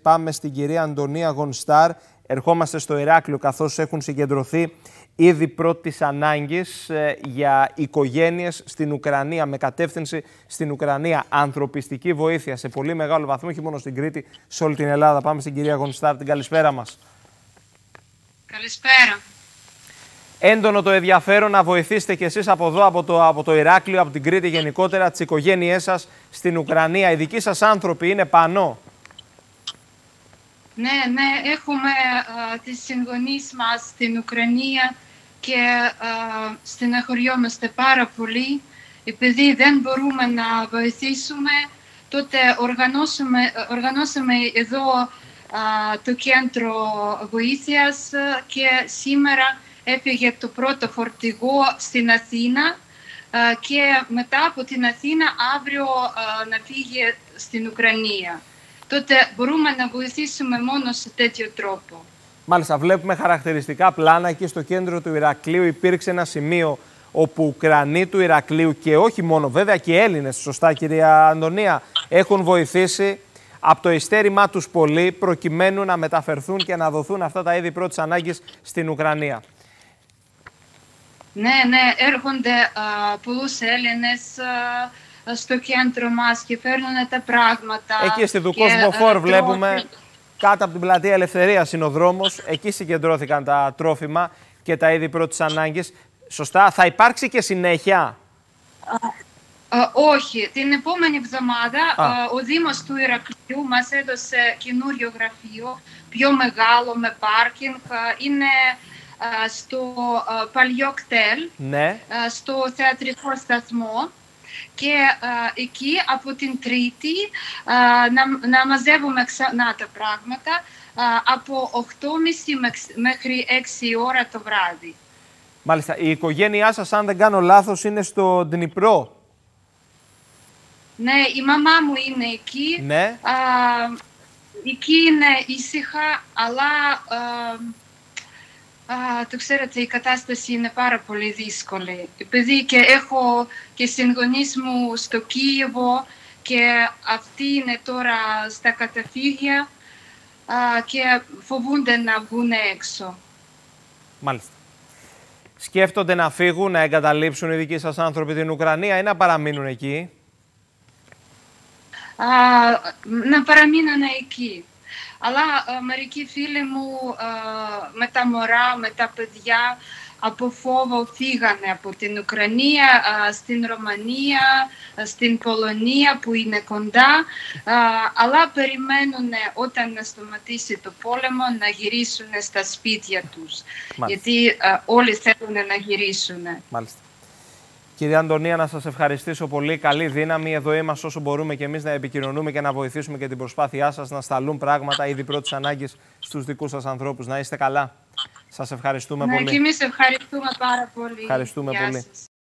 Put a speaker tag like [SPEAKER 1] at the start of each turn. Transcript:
[SPEAKER 1] πάμε στην κυρία Αντωνία Γονστάρ. Ερχόμαστε στο Ηράκλειο, καθώς έχουν συγκεντρωθεί ήδη πρώτης ανάγκης για οικογένειες στην Ουκρανία, με κατεύθυνση στην Ουκρανία. Ανθρωπιστική βοήθεια σε πολύ μεγάλο βαθμό, όχι μόνο στην Κρήτη, σε όλη την Ελλάδα. Πάμε στην κυρία Γονστάρ. Την καλησπέρα μας.
[SPEAKER 2] Καλησπέρα.
[SPEAKER 1] Έντονο το ενδιαφέρον να βοηθήσετε κι εσείς από εδώ, από το Ηράκλειο, από την Κρήτη γενικότερα, τις οικογένειές σας στην Ουκρανία. Οι δικοί σας άνθρωποι είναι πάνω.
[SPEAKER 2] Ναι, έχουμε τις συγγονείς μας στην Ουκρανία και στεναχωριόμαστε πάρα πολύ. Επειδή δεν μπορούμε να βοηθήσουμε, τότε οργανώσαμε εδώ το κέντρο βοήθειας και σήμερα έφυγε το πρώτο φορτηγό στην Αθήνα και μετά από την Αθήνα αύριο να φύγει στην Ουκρανία. Τότε μπορούμε να βοηθήσουμε μόνο σε τέτοιο τρόπο.
[SPEAKER 1] Μάλιστα, βλέπουμε χαρακτηριστικά πλάνα εκεί στο κέντρο του Ηρακλείου. Υπήρξε ένα σημείο όπου Ουκρανοί του Ηρακλείου και όχι μόνο, βέβαια και Έλληνες, σωστά κυρία Αντωνία, έχουν βοηθήσει από το ειστέρημά τους πολύ προκειμένου να μεταφερθούν και να δοθούν αυτά τα είδη πρώτης ανάγκης στην Ουκρανία.
[SPEAKER 2] Ναι, έρχονται πολλούς Έλληνες στο κέντρο μας και φέρνουν τα πράγματα.
[SPEAKER 1] Εκεί στη Δουκοσμοφόρ βλέπουμε, κάτω από την πλατεία Ελευθερίας είναι ο δρόμος, εκεί συγκεντρώθηκαν τα τρόφιμα και τα είδη πρώτης ανάγκης. Σωστά, θα υπάρξει και συνέχεια?
[SPEAKER 2] Όχι, την επόμενη εβδομάδα ο Δήμος του Ηρακλείου μας έδωσε καινούριο γραφείο, πιο μεγάλο, με πάρκινγκ. Είναι στο παλιό κτέλ,
[SPEAKER 1] ναι,
[SPEAKER 2] στο θεατρικό σταθμό. Και εκεί από την Τρίτη να μαζεύουμε ξανά τα πράγματα από 8.30 μέχρι 6 ώρα το βράδυ.
[SPEAKER 1] Μάλιστα. Η οικογένειά σας, αν δεν κάνω λάθος, είναι στο Ντνιπρό.
[SPEAKER 2] Ναι, η μαμά μου είναι εκεί.
[SPEAKER 1] Ναι.
[SPEAKER 2] Εκεί είναι ήσυχα, αλλά το ξέρετε, η κατάσταση είναι πάρα πολύ δύσκολη. Επειδή και έχω και συγγονείς μου στο Κίεβο και αυτοί είναι τώρα στα καταφύγια και φοβούνται να βγουν έξω.
[SPEAKER 1] Μάλιστα. Σκέφτονται να φύγουν, να εγκαταλείψουν οι δικοί σας άνθρωποι την Ουκρανία ή να παραμείνουν εκεί?
[SPEAKER 2] Να παραμείνουν εκεί. Αλλά μερικοί φίλοι μου με τα μωρά, με τα παιδιά, από φόβο φύγανε από την Ουκρανία στην Ρωμανία, στην Πολωνία που είναι κοντά, αλλά περιμένουν όταν να σταματήσει το πόλεμο να γυρίσουν στα σπίτια τους. Μάλιστα. Γιατί όλοι θέλουν να γυρίσουν.
[SPEAKER 1] Μάλιστα. Κυρία Αντωνία, να σας ευχαριστήσω πολύ. Καλή δύναμη. Εδώ είμαστε όσο μπορούμε και εμείς να επικοινωνούμε και να βοηθήσουμε και την προσπάθειά σας να σταλούν πράγματα ήδη πρώτης ανάγκης στους δικούς σας ανθρώπους. Να είστε καλά. Σας ευχαριστούμε πολύ.
[SPEAKER 2] Και εμείς ευχαριστούμε πάρα πολύ.
[SPEAKER 1] Ευχαριστούμε πολύ.
[SPEAKER 2] Σας.